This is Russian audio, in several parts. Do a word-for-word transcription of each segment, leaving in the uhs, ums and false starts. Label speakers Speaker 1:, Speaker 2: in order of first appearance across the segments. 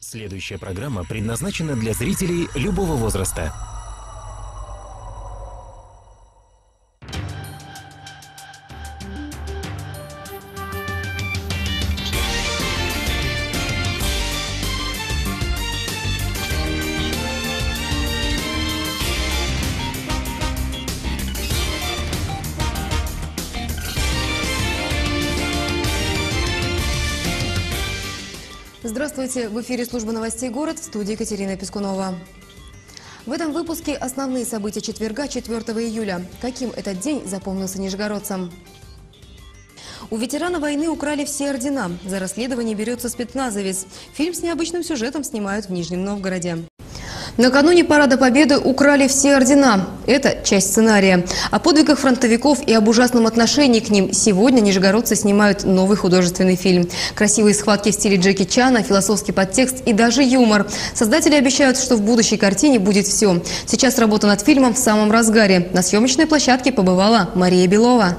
Speaker 1: Следующая программа предназначена для зрителей любого возраста.
Speaker 2: Здравствуйте! В эфире служба новостей «Город», в студии Екатерина Пискунова. В этом выпуске основные события четверга, четвёртого июля. Каким этот день запомнился нижегородцам? У ветерана войны украли все ордена. За расследование берется спецназовец. Фильм с необычным сюжетом снимают в Нижнем Новгороде. Накануне Парада Победы украли все ордена. Это часть сценария. О подвигах фронтовиков и об ужасном отношении к ним сегодня нижегородцы снимают новый художественный фильм. Красивые схватки в стиле Джеки Чана, философский подтекст и даже юмор. Создатели обещают, что в будущей картине будет все. Сейчас работа над фильмом в самом разгаре. На съемочной площадке побывала Мария Белова.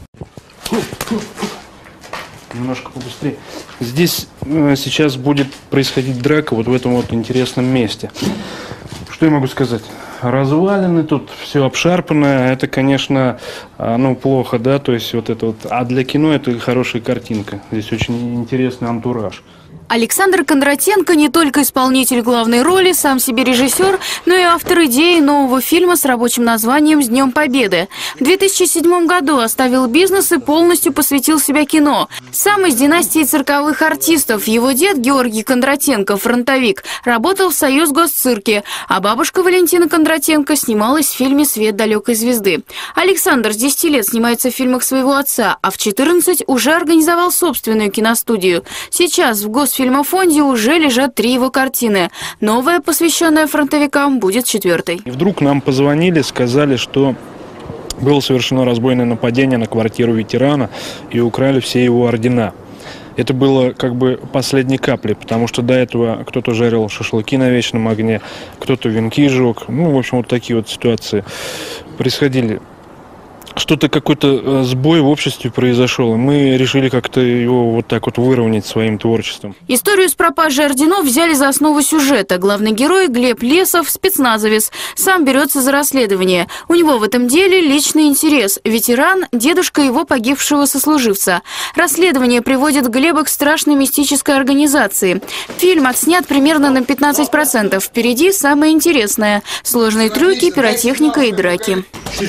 Speaker 3: Немножко побыстрее. Здесь э, сейчас будет происходить драка вот в этом вот интересном месте. Что я могу сказать? Развалины, тут все обшарпано. Это, конечно, э, ну, плохо, да, то есть вот это вот. А для кино это хорошая картинка. Здесь очень интересный антураж.
Speaker 4: Александр Кондратенко не только исполнитель главной роли, сам себе режиссер, но и автор идеи нового фильма с рабочим названием «С Днем Победы». В две тысячи седьмом году оставил бизнес и полностью посвятил себя кино. Сам из династии цирковых артистов. Его дед Георгий Кондратенко, фронтовик, работал в Союзгосцирке, а бабушка Валентина Кондратенко снималась в фильме «Свет далекой звезды». Александр с десяти лет снимается в фильмах своего отца, а в четырнадцать уже организовал собственную киностудию. Сейчас в Госфильме В фильмофонде уже лежат три его картины. Новая, посвященная фронтовикам, будет четвертой.
Speaker 3: И вдруг нам позвонили, сказали, что было совершено разбойное нападение на квартиру ветерана и украли все его ордена. Это было как бы последней каплей, потому что до этого кто-то жарил шашлыки на вечном огне, кто-то венки жег. Ну, в общем, вот такие вот ситуации происходили. Что-то, какой-то сбой в обществе произошел, и мы решили как-то его вот так вот выровнять своим творчеством.
Speaker 4: Историю с пропажей орденов взяли за основу сюжета. Главный герой Глеб Лесов – спецназовец. Сам берется за расследование. У него в этом деле личный интерес. Ветеран – дедушка его погибшего сослуживца. Расследование приводит Глеба к страшной мистической организации. Фильм отснят примерно на пятнадцать процентов. Впереди самое интересное – сложные трюки, пиротехника и драки.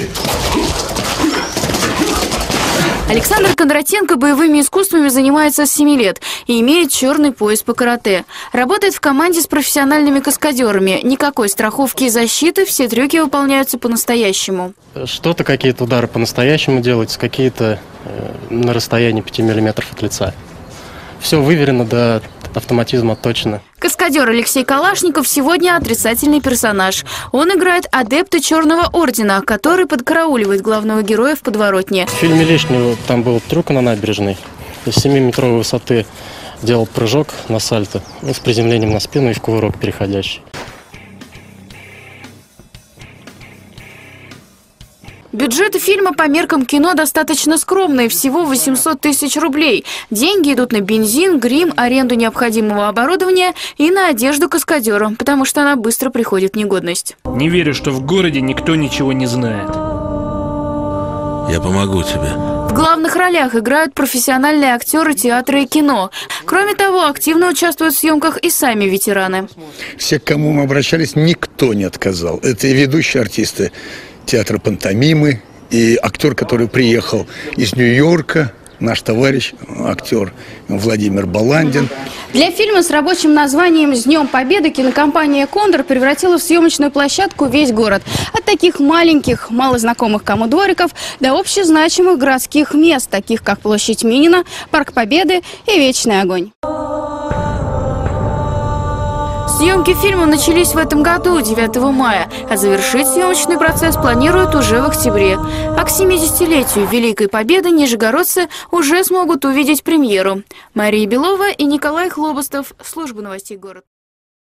Speaker 4: Александр Кондратенко боевыми искусствами занимается с семи лет и имеет черный пояс по карате. Работает в команде с профессиональными каскадерами. Никакой страховки и защиты, все трюки выполняются по-настоящему.
Speaker 5: Что-то, какие-то удары по-настоящему делаются, какие-то э, на расстоянии пяти миллиметров от лица. Все выверено до автоматизма точно.
Speaker 4: Каскадер Алексей Калашников сегодня отрицательный персонаж. Он играет адепта Черного Ордена, который подкарауливает главного героя в подворотне.
Speaker 5: В фильме «Лишнего» там был трюк на набережной. Из семиметровой высоты делал прыжок на сальто с приземлением на спину и в кувырок переходящий.
Speaker 4: Бюджеты фильма по меркам кино достаточно скромные, всего восемьсот тысяч рублей. Деньги идут на бензин, грим, аренду необходимого оборудования и на одежду каскадера, потому что она быстро приходит в негодность.
Speaker 3: Не верю, что в городе никто ничего не знает.
Speaker 6: Я помогу тебе.
Speaker 4: В главных ролях играют профессиональные актеры театра и кино. Кроме того, активно участвуют в съемках и сами ветераны.
Speaker 7: Все, к кому мы обращались, никто не отказал. Это и ведущие артисты театра пантомимы, и актер, который приехал из Нью-Йорка, наш товарищ, актер Владимир Баландин.
Speaker 8: Для фильма с рабочим названием «С Днем Победы» кинокомпания «Кондор» превратила в съемочную площадку весь город. От таких маленьких, малознакомых кому двориков до общезначимых городских мест, таких как площадь Минина, Парк Победы и Вечный огонь.
Speaker 4: Съемки фильма начались в этом году, девятого мая, а завершить съемочный процесс планируют уже в октябре. А к семидесятилетию Великой Победы нижегородцы уже смогут увидеть премьеру. Мария Белова и Николай Хлобостов. Служба новостей «Город».